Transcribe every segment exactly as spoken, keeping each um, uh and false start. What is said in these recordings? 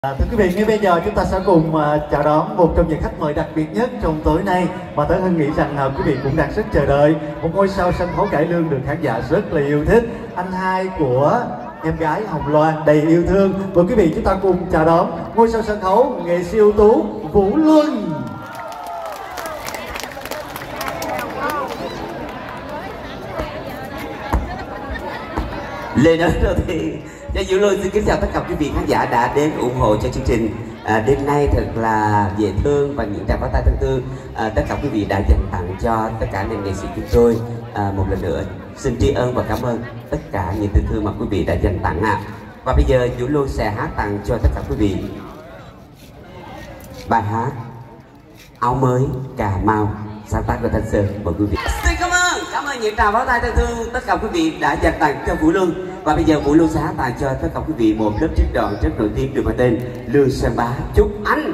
À, thưa quý vị, ngay bây giờ chúng ta sẽ cùng uh, chào đón một trong những khách mời đặc biệt nhất trong tối nay mà Tới Hân nghĩ rằng uh, quý vị cũng đang rất chờ đợi. Một ngôi sao sân khấu cải lương được khán giả rất là yêu thích, anh hai của em gái Hồng Loan đầy yêu thương. Mời quý vị chúng ta cùng chào đón ngôi sao sân khấu nghệ sĩ ưu tú Vũ Luân. Lời nói đầu tiên, cho Vũ Luân xin kính chào tất cả quý vị khán giả đã đến ủng hộ cho chương trình à, đêm nay thật là dễ thương và những tràng pháo tay thân thương. À, tất cả quý vị đã dành tặng cho tất cả anh em nghệ sĩ chúng tôi. À, một lần nữa xin tri ân và cảm ơn tất cả những tình thương mà quý vị đã dành tặng ạ. À. Và bây giờ Vũ Luân sẽ hát tặng cho tất cả quý vị bài hát Áo Mới Cà Mau sáng tác của Thanh Sơn. Mời quý vị. Xin cảm ơn, cảm ơn những tràng pháo tay thân thương tất cả quý vị đã dành tặng cho Vũ Luân. Và bây giờ Vũ Luân sẽ hát tặng cho tất cả quý vị một lớp trích đoạn rất nổi tiếng được mang tên Lương Sơn Bá Chúc Anh.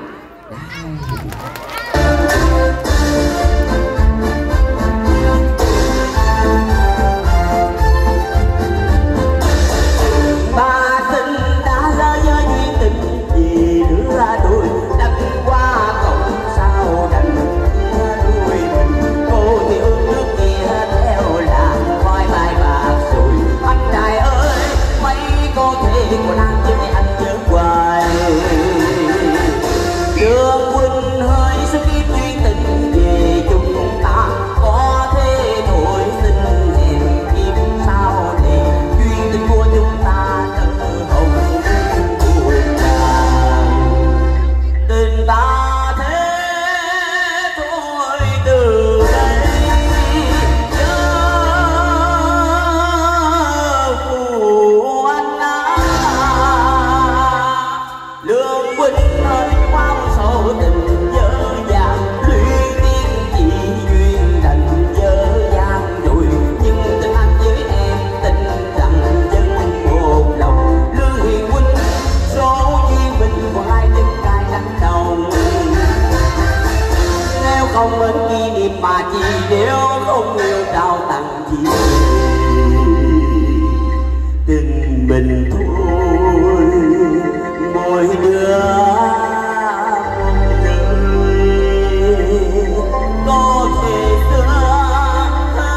Bà sinh đã lỡ nhớ duyên tình vì đứa đôi đặt qua cổng sao đành đuôi mình. Cô thì ước nước kia theo làng khói mai bạc rồi anh trai ơi mấy cô thế của nàng chứ anh nhớ hoài. Đường huynh hơi sức ít duyên tình về chúng ta có thế thôi xin hẹn kiếp sau thì duyên tình của chúng ta nở hồng buồn nàng. Tình ta thế thôi từ đây nhớ phù anh á. Lương huynh ơi qua một số tình dở dàng luyến tiếc chỉ duyên đành dở dàng rồi. Nhưng tình anh với em tình rằng chân một lòng. Lương hiền huynh số duyên mình của hai chân cài đánh đồng. Nếu không mến kỷ niệm mà chỉ nếu không yêu trao tặng chỉ tình mình thôi. Mỗi đứa có thể xưa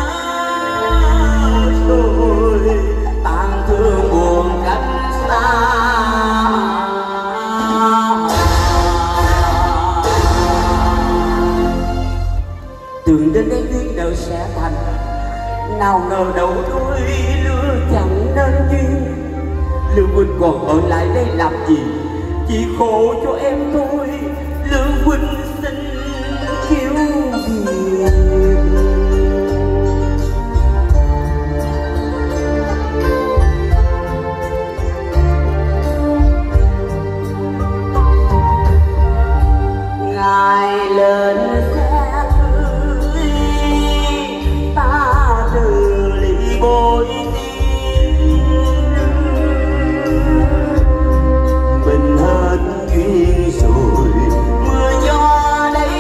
rồi tàn thương buồn cách xa. Tưởng đến đây duyên nợ sẽ thành, nào ngờ đâu đôi lứa chẳng nên duyên. Lương huynh còn ở lại đây làm gì, chỉ khổ cho em thôi. Lương huynh xin khiếu biệt. Ngài lên xe cưới ta từ ly bối mình hết duyên rồi. Mưa gió đây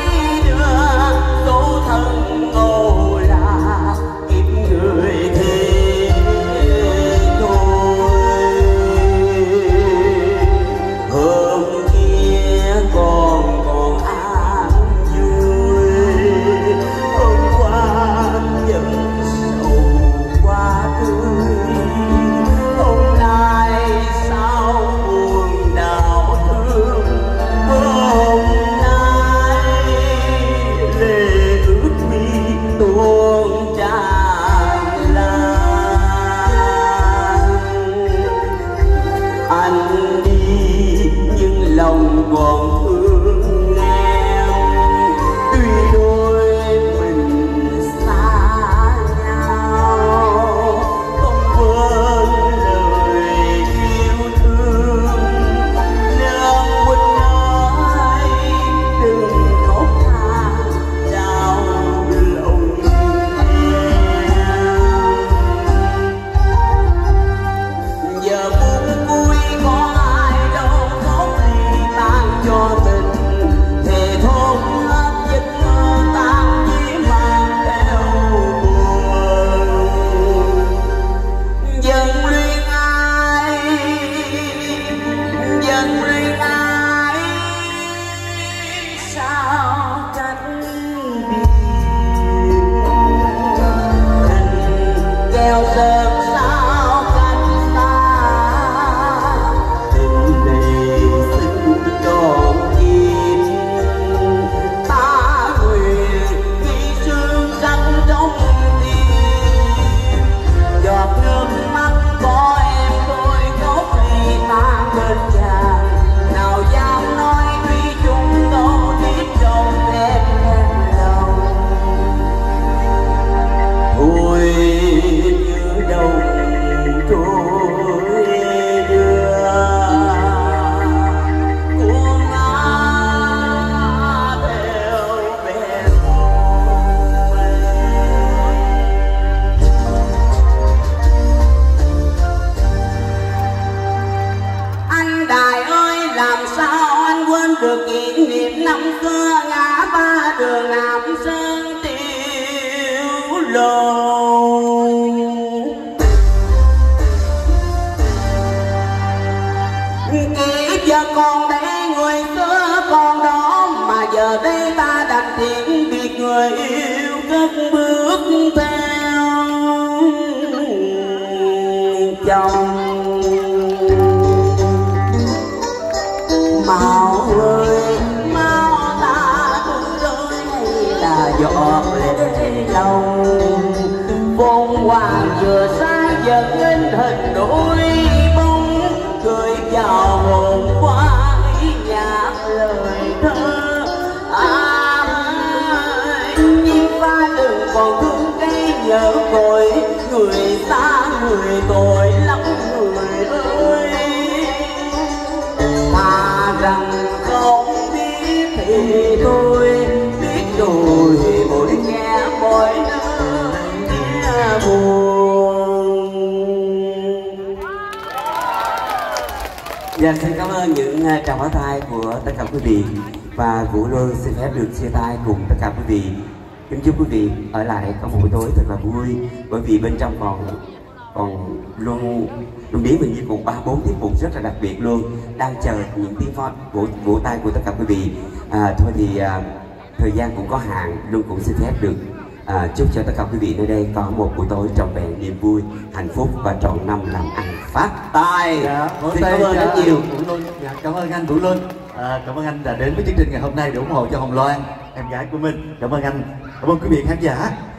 được kỷ niệm năm xưa ngã ba đường Nam Sơn Tiểu Lầu. Kể giờ còn đây người xưa còn đó, mà giờ đây ta đành thiện biệt người yêu cất bước theo chồng. Mau ơi mau ta cũng rơi hay là giọt lệ lòng, phong hoàng vừa sai dần in hình đôi bóng, cười vào hồn qua nhạc lời thơ. À, nhưng pha đừng còn thương cây nhớ cội, người xa người tội lắm người ơi. Thà rằng không biết thì tôi biết rồi, mỗi nghe mỗi nơi buồn. Dạ, xin cảm ơn những tràng pháo tay của tất cả quý vị, và Vũ Luân xin phép được chia tay cùng tất cả quý vị. Kính chúc quý vị ở lại có một buổi tối thật là vui, bởi vì bên trong còn còn luôn luôn biết mình như còn ba bốn tiết mục rất là đặc biệt luôn, đang chờ những tiếng pháo vỗ vỗ tay của tất cả quý vị. À, thôi thì à, thời gian cũng có hạn, luôn cũng xin phép được à, chúc cho tất cả quý vị nơi đây có một buổi tối trọn vẹn niềm vui, hạnh phúc và trọn năm làm ăn phát tài. Dạ, xin cảm ơn rất nhiều. Vũ Luân. Dạ, cảm ơn anh Vũ Luân. À, cảm ơn anh đã đến với chương trình ngày hôm nay để ủng hộ cho Hồng Loan, em gái của mình. Cảm ơn anh. Cảm ơn quý vị khán giả.